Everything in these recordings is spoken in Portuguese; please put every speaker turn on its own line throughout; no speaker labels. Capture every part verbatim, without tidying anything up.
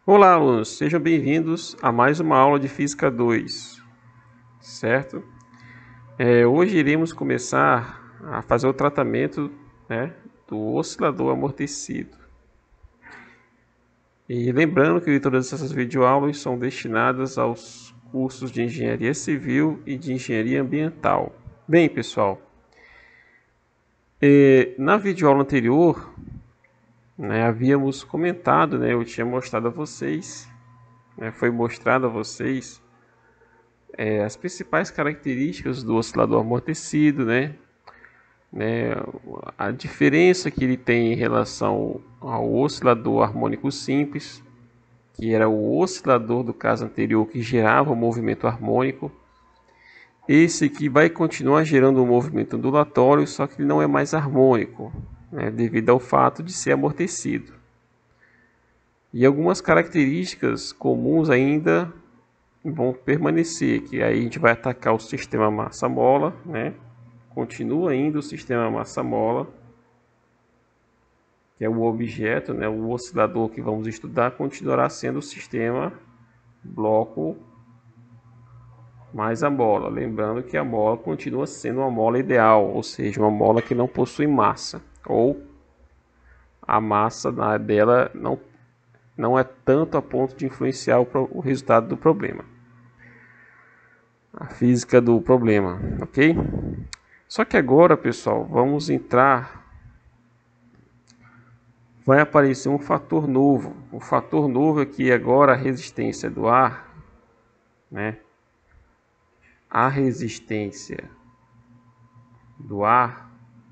Olá, alunos, sejam bem-vindos a mais uma aula de Física dois, certo? É, hoje iremos começar a fazer o tratamento, né, do oscilador amortecido. E lembrando que todas essas videoaulas são destinadas aos cursos de Engenharia Civil e de Engenharia Ambiental. Bem, pessoal, é, na videoaula anterior, né, havíamos comentado, né, eu tinha mostrado a vocês, né, foi mostrado a vocês É, as principais características do oscilador amortecido, né? né? A diferença que ele tem em relação ao oscilador harmônico simples, que era o oscilador do caso anterior que gerava o movimento harmônico. Esse aqui vai continuar gerando um movimento ondulatório, só que ele não é mais harmônico, né? Devido ao fato de ser amortecido. E algumas características comuns ainda vão permanecer, que aí a gente vai atacar o sistema massa-mola, né? Continua ainda o sistema massa-mola, que é o objeto, né? O oscilador que vamos estudar continuará sendo o sistema bloco mais a mola. Lembrando que a mola continua sendo uma mola ideal, ou seja, uma mola que não possui massa, ou a massa dela não, não é tanto a ponto de influenciar o, o resultado do problema. A física do problema, ok? Só que agora, pessoal, vamos entrar. Vai aparecer um fator novo. O fator novo é que agora a resistência do ar, né? A resistência do ar,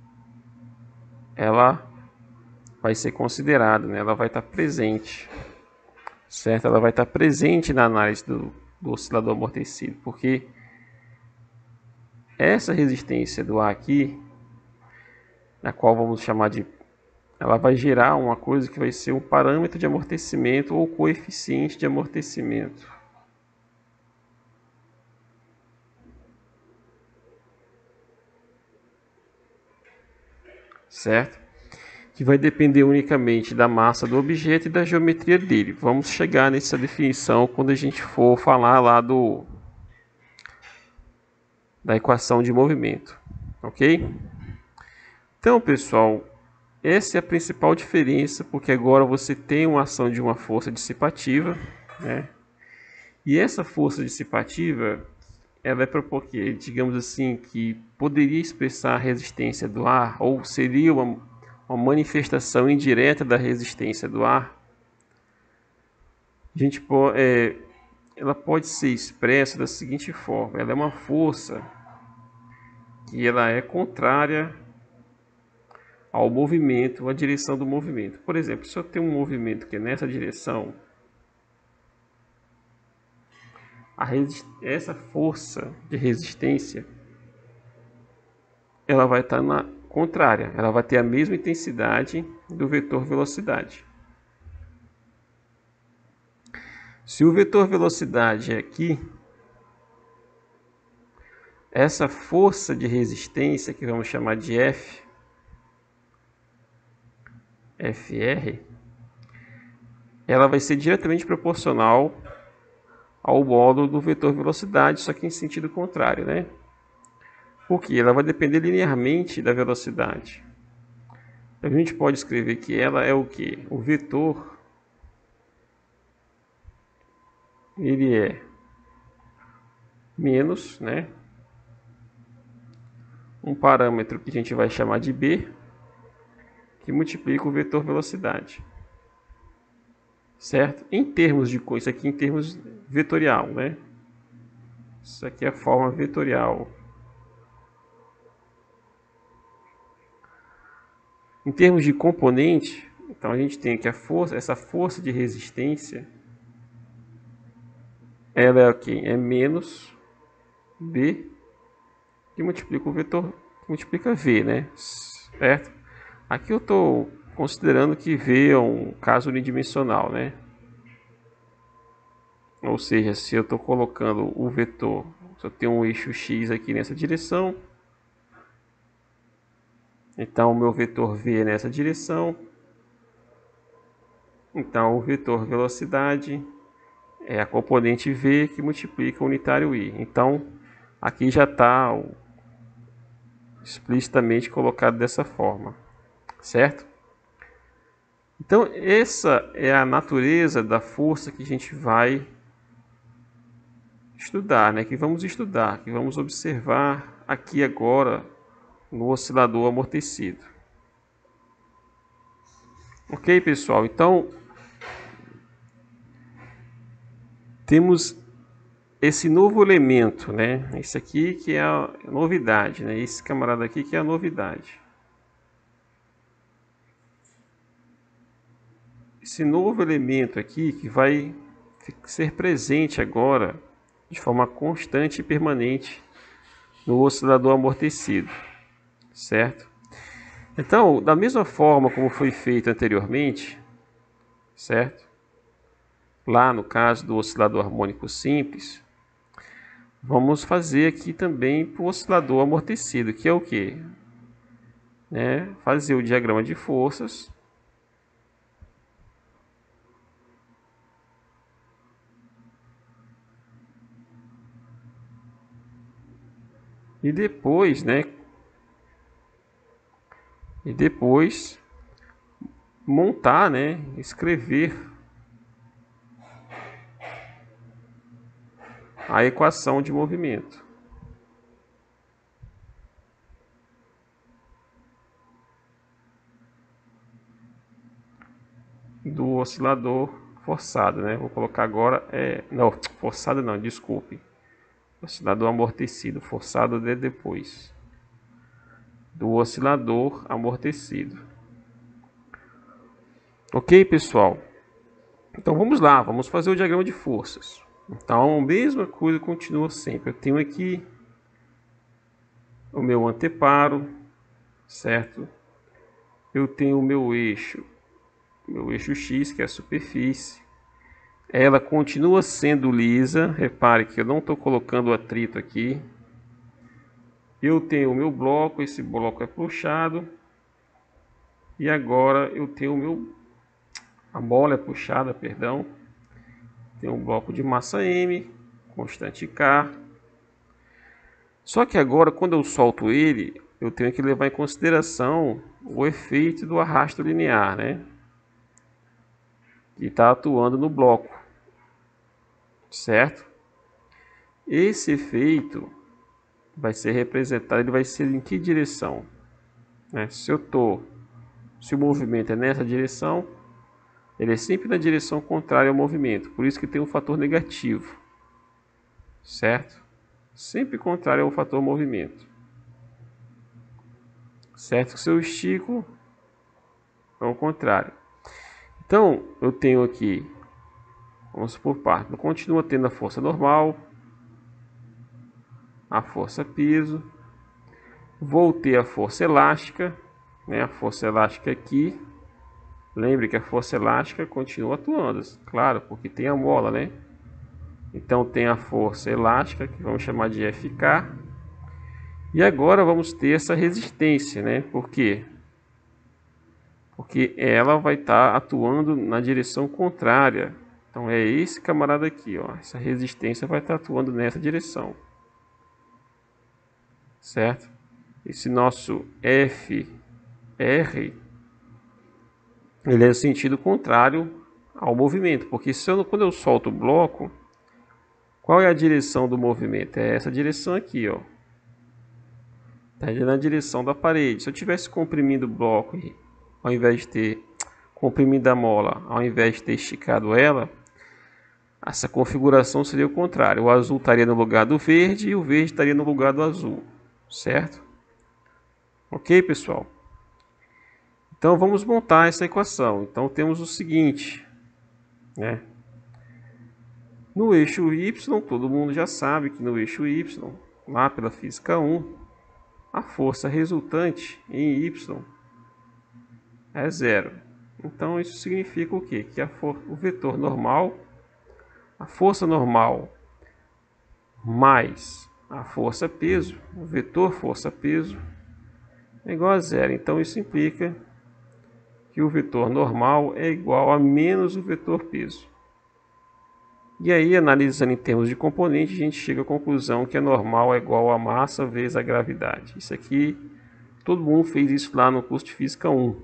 ela vai ser considerada, né? Ela vai estar presente, certo? Ela vai estar presente na análise do, do oscilador amortecido, porque essa resistência do ar aqui, na qual vamos chamar de, ela vai gerar uma coisa que vai ser um parâmetro de amortecimento ou coeficiente de amortecimento. Certo? Que vai depender unicamente da massa do objeto e da geometria dele. Vamos chegar nessa definição quando a gente for falar lá do da equação de movimento, ok? Então, pessoal, essa é a principal diferença, porque agora você tem uma ação de uma força dissipativa, né? E essa força dissipativa, ela é propor que, digamos assim, que poderia expressar a resistência do ar, ou seria uma, uma manifestação indireta da resistência do ar. A gente pode, é, ela pode ser expressa da seguinte forma: ela é uma força que ela é contrária ao movimento, à direção do movimento. Por exemplo, se eu tenho um movimento que é nessa direção, a essa força de resistência, ela vai estar na contrária, ela vai ter a mesma intensidade do vetor velocidade. Se o vetor velocidade é aqui, essa força de resistência, que vamos chamar de F, Fr, ela vai ser diretamente proporcional ao módulo do vetor velocidade, só que em sentido contrário, né? Porque ela vai depender linearmente da velocidade. A gente pode escrever que ela é o que? O vetor, ele é menos, né? Um parâmetro que a gente vai chamar de B, que multiplica o vetor velocidade. Certo? Em termos de isso aqui em termos vetorial, né? Isso aqui é a forma vetorial. Em termos de componente, então a gente tem que a força, essa força de resistência, ela é o que? É menos B, que multiplica o vetor, que multiplica V, né? Certo? Aqui eu estou considerando que V é um caso unidimensional, né? Ou seja, se eu estou colocando o vetor, se eu tenho um eixo X aqui nessa direção, então o meu vetor V é nessa direção, Então, o vetor velocidade é a componente V que multiplica o unitário I. Então, aqui já está explicitamente colocado dessa forma, certo? Então, essa é a natureza da força que a gente vai estudar, né? Que vamos estudar, que vamos observar aqui agora no oscilador amortecido. Ok, pessoal? Então, temos esse novo elemento, né? Esse aqui que é a novidade, né? Esse camarada aqui que é a novidade. Esse novo elemento aqui que vai ser presente agora de forma constante e permanente no oscilador amortecido, certo? Então, da mesma forma como foi feito anteriormente, certo? Lá no caso do oscilador harmônico simples, vamos fazer aqui também para o oscilador amortecido, que é o quê? Né? Fazer o diagrama de forças. E depois, né? E depois montar, né? Escrever a equação de movimento. Do oscilador forçado, né? Vou colocar agora, é, não, forçado não, desculpe. Oscilador amortecido, forçado de depois. Do oscilador amortecido. Ok, pessoal? Então vamos lá, vamos fazer o diagrama de forças. Então a mesma coisa continua sempre. Eu tenho aqui o meu anteparo, certo? Eu tenho o meu eixo, meu eixo X, que é a superfície. Ela continua sendo lisa. Repare que eu não estou colocando atrito aqui. Eu tenho o meu bloco, esse bloco é puxado. E agora eu tenho o meu... A bola é puxada, perdão. Tem um bloco de massa M, constante K. Só que agora, quando eu solto ele, eu tenho que levar em consideração o efeito do arrasto linear, né? Que está atuando no bloco, certo? Esse efeito vai ser representado, ele vai ser em que direção? Né? Se eu tô, se o movimento é nessa direção, ele é sempre na direção contrária ao movimento, por isso que tem um fator negativo, certo? Sempre contrário ao fator movimento, certo? Se eu estico, é o contrário. Então, eu tenho aqui, vamos por parte, eu continuo tendo a força normal, a força peso, vou ter a força elástica, né? A força elástica aqui, lembre que a força elástica continua atuando, claro, porque tem a mola, né? Então tem a força elástica, que vamos chamar de F K, e agora vamos ter essa resistência, né? Por quê? Porque ela vai estar tá atuando na direção contrária. Então é esse camarada aqui, ó. Essa resistência vai estar tá atuando nessa direção, certo? Esse nosso F R, ele é no sentido contrário ao movimento, porque se eu, quando eu solto o bloco, qual é a direção do movimento? É essa direção aqui, ó. Está na direção da parede. Se eu tivesse comprimindo o bloco, ao invés de ter comprimido a mola, ao invés de ter esticado ela, essa configuração seria o contrário. O azul estaria no lugar do verde e o verde estaria no lugar do azul, certo? Ok, pessoal? Então vamos montar essa equação. Então temos o seguinte, né? No eixo Y, todo mundo já sabe que no eixo Y, lá pela física um, a força resultante em Y é zero. Então isso significa o quê? Que a for o vetor normal, a força normal mais a força peso, o vetor força peso, é igual a zero. Então isso implica que o vetor normal é igual a menos o vetor peso. E aí, analisando em termos de componente, a gente chega à conclusão que a normal é igual a massa vezes a gravidade. Isso aqui, todo mundo fez isso lá no curso de Física um.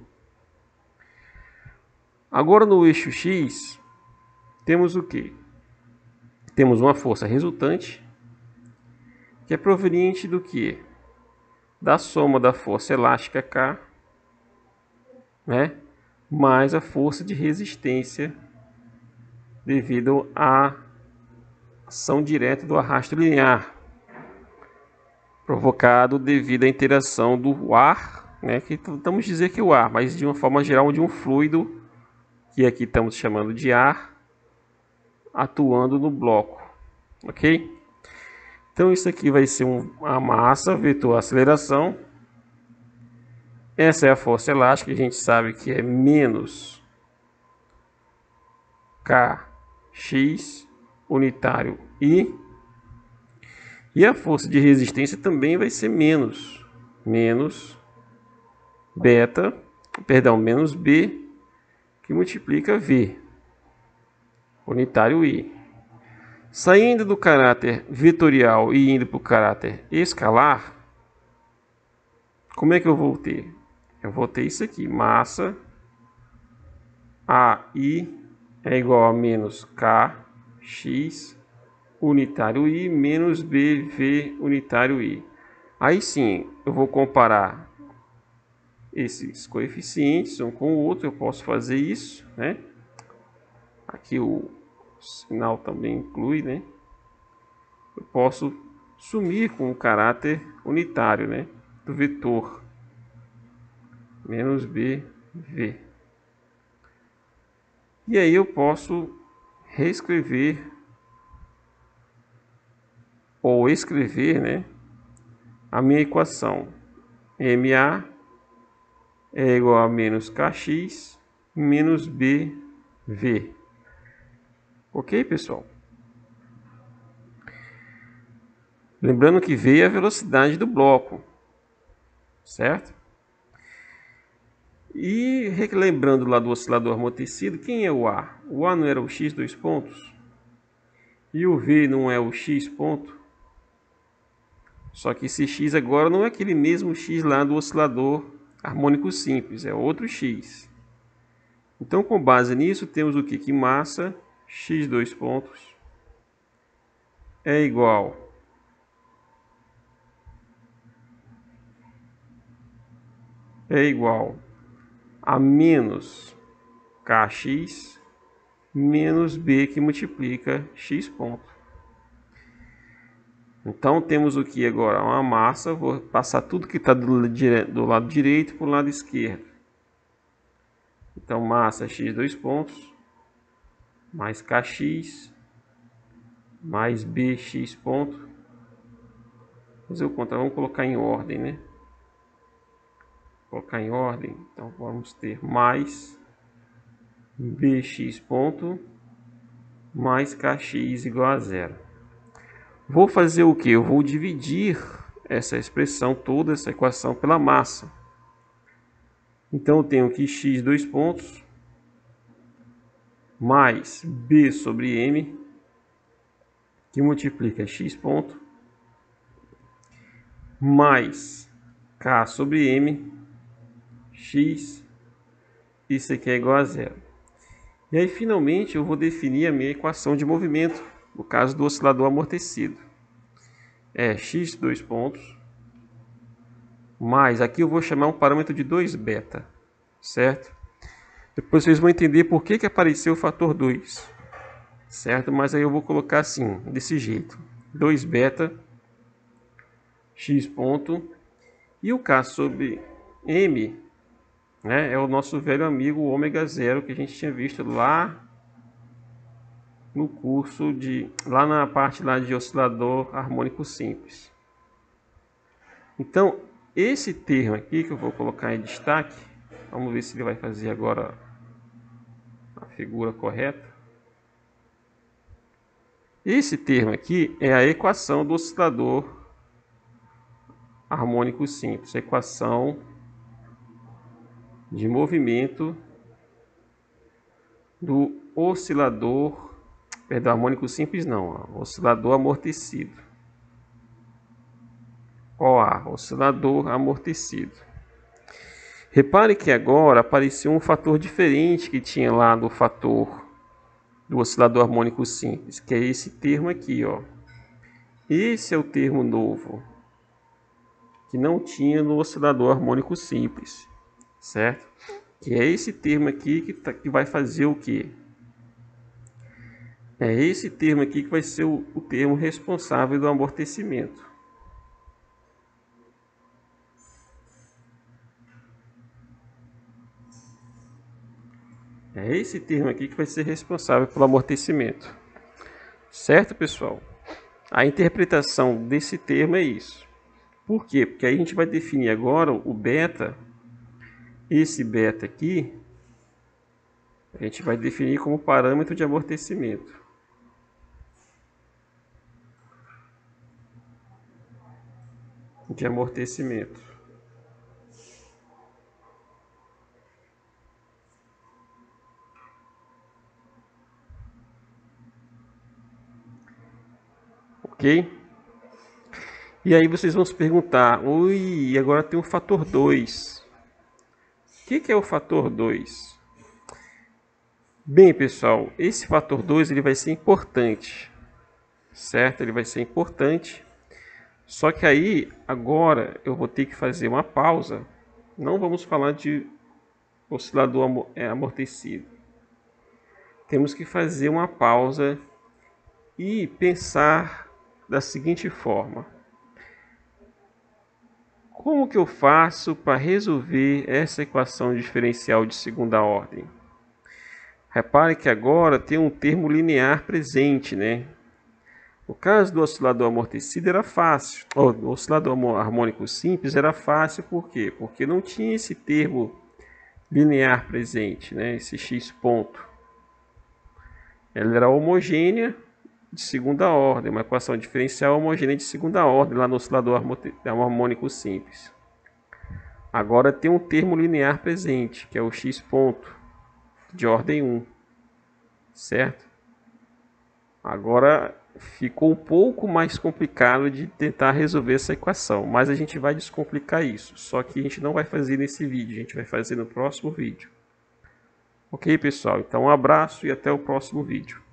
Agora no eixo X, temos o quê? Temos uma força resultante, que é proveniente do quê? Da soma da força elástica K, né, mais a força de resistência devido à ação direta do arrasto linear, provocado devido à interação do ar, né, que vamos dizer que o ar, mas de uma forma geral de um fluido, que aqui estamos chamando de ar, atuando no bloco, ok? Então isso aqui vai ser um, a massa vetor aceleração. Essa é a força elástica, a gente sabe que é menos Kx unitário I. E a força de resistência também vai ser menos, menos beta, perdão, menos B, que multiplica V, unitário I. Saindo do caráter vetorial e indo para o caráter escalar, como é que eu vou ter? Eu vou ter isso aqui, massa A I é igual a menos Kx unitário I menos B V unitário I. Aí sim, eu vou comparar esses coeficientes um com o outro, eu posso fazer isso, né? Aqui o sinal também inclui, né? Eu posso sumir com o caráter unitário, né, do vetor menos B V. E aí eu posso reescrever ou escrever, né, a minha equação. M A é igual a menos Kx menos B V. Ok, pessoal? Lembrando que V é a velocidade do bloco, certo? E lembrando lá do oscilador amortecido, quem é o A? O A não era o X dois pontos? E o V não é o X ponto? Só que esse X agora não é aquele mesmo X lá do oscilador harmônico simples, é outro X. Então, com base nisso, temos o que? Que massa X dois pontos é igual é igual a menos Kx menos B que multiplica X ponto. Então temos o que agora? Uma massa, vou passar tudo que está do, do lado direito para o lado esquerdo. Então massa X dois pontos mais Kx mais Bx ponto. Vou fazer o contrário, vamos colocar em ordem, né? Colocar em ordem, então vamos ter mais Bx ponto mais Kx igual a zero. Vou fazer o que? Eu vou dividir essa expressão toda, essa equação, pela massa. Então eu tenho que x dois pontos mais B sobre M, que multiplica x ponto, mais K sobre M, x, isso aqui é igual a zero. E aí finalmente eu vou definir a minha equação de movimento, no caso do oscilador amortecido. É x dois pontos, mais, aqui eu vou chamar um parâmetro de dois beta, certo? Depois vocês vão entender por que que apareceu o fator dois, certo? Mas aí eu vou colocar assim, desse jeito, dois beta, x ponto, e o K sobre M, né, é o nosso velho amigo ômega zero que a gente tinha visto lá no curso de, lá na parte lá de oscilador harmônico simples. Então, esse termo aqui que eu vou colocar em destaque, vamos ver se ele vai fazer agora a figura correta. Esse termo aqui é a equação do oscilador harmônico simples, a equação de movimento do oscilador, perdão, harmônico simples não, ó, oscilador amortecido. O A, oscilador amortecido. Repare que agora apareceu um fator diferente que tinha lá no fator do oscilador harmônico simples, que é esse termo aqui, ó. Esse é o termo novo, que não tinha no oscilador harmônico simples, certo? Que é esse termo aqui que, tá, que vai fazer o quê? É esse termo aqui que vai ser o, o termo responsável do amortecimento. É esse termo aqui que vai ser responsável pelo amortecimento. Certo, pessoal? A interpretação desse termo é isso. Por quê? Porque aí a gente vai definir agora o beta. Esse beta aqui, a gente vai definir como parâmetro de amortecimento. De amortecimento. Ok? E aí vocês vão se perguntar, ui, agora tem um fator dois. O que, que é o fator dois? Bem, pessoal, esse fator dois ele vai ser importante, certo? Ele vai ser importante. Só que aí, agora, eu vou ter que fazer uma pausa. Não vamos falar de oscilador amortecido. Temos que fazer uma pausa e pensar da seguinte forma. Como que eu faço para resolver essa equação diferencial de segunda ordem? Repare que agora tem um termo linear presente, né? No caso do oscilador amortecido era fácil, ou do oscilador harmônico simples era fácil, por quê? Porque não tinha esse termo linear presente, né? Esse x ponto. Ela era homogênea de segunda ordem, uma equação diferencial homogênea de segunda ordem lá no oscilador harmônico simples. Agora tem um termo linear presente, que é o x ponto, de ordem um, certo? Agora ficou um pouco mais complicado de tentar resolver essa equação, mas a gente vai descomplicar isso, só que a gente não vai fazer nesse vídeo, a gente vai fazer no próximo vídeo. Ok, pessoal? Então um abraço e até o próximo vídeo.